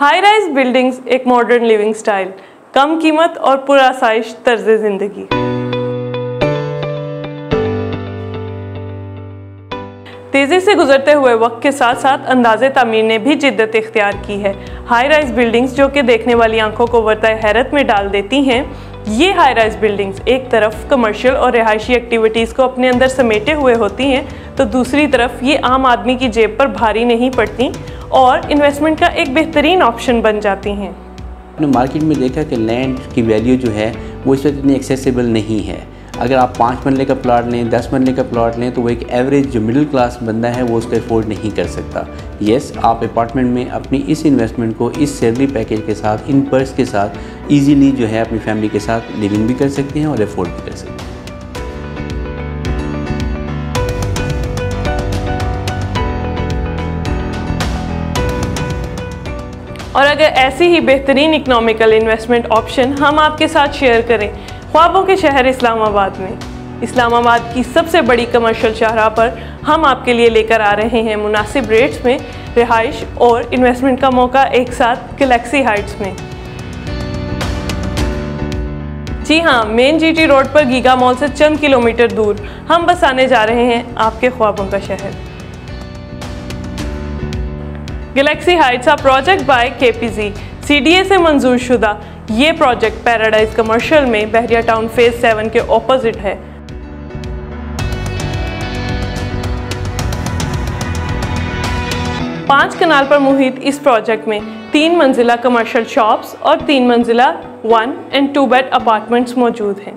High rise buildings एक modern living style, कम कीमत और पुरआसाइश तर्ज जिंदगी। तेजी से गुजरते हुए वक्त के साथ साथ अंदाज़े तामीर ने भी जिद्दत इख्तियार की है। हाई राइज बिल्डिंग्स जो कि देखने वाली आंखों को वर्ताए हैरत में डाल देती हैं, ये हाई राइज बिल्डिंग्स एक तरफ कमर्शियल और रिहायशी एक्टिविटीज़ को अपने अंदर समेटे हुए होती हैं, तो दूसरी तरफ ये आम आदमी की जेब पर भारी नहीं पड़ती और इन्वेस्टमेंट का एक बेहतरीन ऑप्शन बन जाती हैं। आपने मार्केट में देखा कि लैंड की वैल्यू जो है वो इस वक्त इतनी एक्सेसिबल नहीं है। अगर आप 5 मरले का प्लॉट लें, 10 मरले का प्लॉट लें, तो वो एक एवरेज जो मिडिल क्लास बंदा है वो उसको अफोर्ड नहीं कर सकता। येस, आप अपार्टमेंट में अपनी इस इन्वेस्टमेंट को इस सैलरी पैकेज के साथ, इन पर्स के साथ ईजीली जो है अपनी फैमिली के साथ लिविंग भी कर सकते हैं और अफोर्ड भी कर सकते हैं। और अगर ऐसी ही बेहतरीन इकोनॉमिकल इन्वेस्टमेंट ऑप्शन हम आपके साथ शेयर करें ख्वाबों के शहर इस्लामाबाद में। इस्लामाबाद की सबसे बड़ी कमर्शियल शाहराह पर हम आपके लिए लेकर आ रहे हैं मुनासिब रेट्स में रिहाइश और इन्वेस्टमेंट का मौका एक साथ गैलेक्सी हाइट्स में। जी हाँ, मेन जीटी रोड पर गीगा मॉल से चंद किलोमीटर दूर हम बसाने जा रहे हैं आपके ख्वाबों का शहर। गैलेक्सी हाइट्स आ प्रोजेक्ट बाय KPZ CDA से मंजूर शुदा ये प्रोजेक्ट पैराडाइज कमर्शियल में बहरिया टाउन फेज 7 के ऑपोजिट है। पांच कनाल पर मुहित इस प्रोजेक्ट में 3 मंजिला कमर्शियल शॉप्स और 3 मंजिला 1 and 2 बेड अपार्टमेंट्स मौजूद हैं।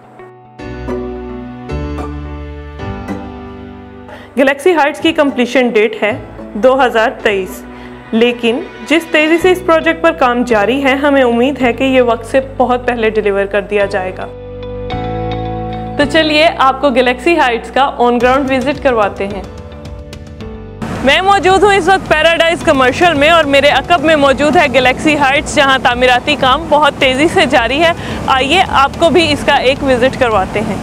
गैलेक्सी हाइट्स की कंप्लीशन डेट है 2023, लेकिन जिस तेज़ी से इस प्रोजेक्ट पर काम जारी है, हमें उम्मीद है कि ये वक्त से बहुत पहले डिलीवर कर दिया जाएगा। तो चलिए आपको गैलेक्सी हाइट्स का ऑन ग्राउंड विजिट करवाते हैं। मैं मौजूद हूँ इस वक्त पैराडाइज कमर्शियल में और मेरे अकब में मौजूद है गैलेक्सी हाइट्स, जहाँ तामीराती काम बहुत तेज़ी से जारी है। आइए आपको भी इसका एक विजिट करवाते हैं।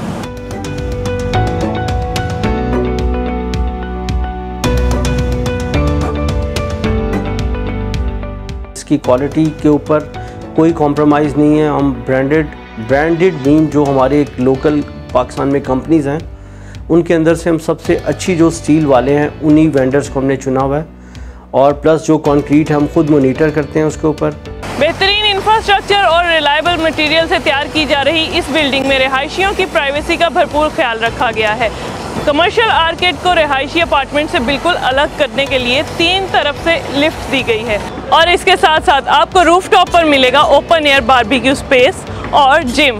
इसकी क्वालिटी के ऊपर कोई कॉम्प्रोमाइज़ नहीं है। हम ब्रांडेड बीम जो हमारे एक लोकल पाकिस्तान में कंपनीज़ हैं उनके अंदर से हम सबसे अच्छी जो स्टील वाले हैं उन्हीं वेंडर्स को हमने चुना हुआ है, और प्लस जो कंक्रीट हम खुद मोनीटर करते हैं उसके ऊपर। बेहतरीन इंफ्रास्ट्रक्चर और रिलायबल मटेरियल से तैयार की जा रही इस बिल्डिंग में रिहायशियों की प्राइवेसी का भरपूर ख्याल रखा गया है। कमर्शियल आर्केड को रिहायशी अपार्टमेंट से बिल्कुल अलग करने के लिए 3 तरफ से लिफ्ट दी गई है और इसके साथ साथ आपको रूफटॉप पर मिलेगा ओपन एयर बारबेक्यू स्पेस और जिम।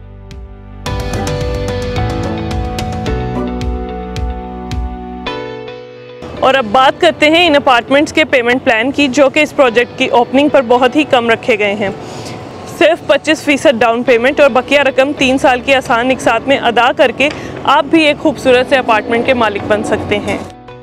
और अब बात करते हैं इन अपार्टमेंट्स के पेमेंट प्लान की, जो कि इस प्रोजेक्ट की ओपनिंग पर बहुत ही कम रखे गए हैं। सिर्फ 25% डाउन पेमेंट और बकिया रकम 3 साल की आसान इकसात में अदा करके आप भी एक खूबसूरत से अपार्टमेंट के मालिक बन सकते हैं।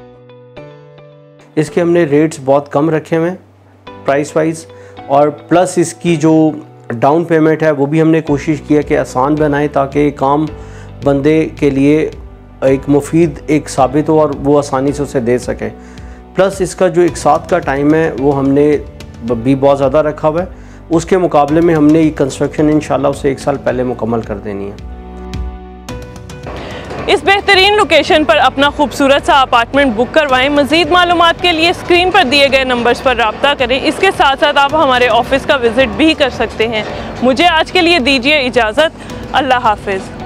इसके हमने रेट्स बहुत कम रखे हुए हैं प्राइस वाइज, और प्लस इसकी जो डाउन पेमेंट है वो भी हमने कोशिश किया कि आसान बनाएं ताकि एक आम बंदे के लिए एक मुफीद एक साबित हो और वो आसानी से उसे दे सके। प्लस इसका जो एक साथ का टाइम है वो हमने भी बहुत ज़्यादा रखा हुआ है। उसके मुकाबले में हमने ये कंस्ट्रक्शन इंशाल्लाह उसे 1 साल पहले मुकम्मल कर देनी है। इस बेहतरीन लोकेशन पर अपना खूबसूरत सा अपार्टमेंट बुक करवाएं। मज़ीद मालूमात के लिए स्क्रीन पर दिए गए नंबर्स पर रब्ता करें। इसके साथ साथ आप हमारे ऑफिस का विज़िट भी कर सकते हैं। मुझे आज के लिए दीजिए इजाज़त। अल्लाह हाफिज़।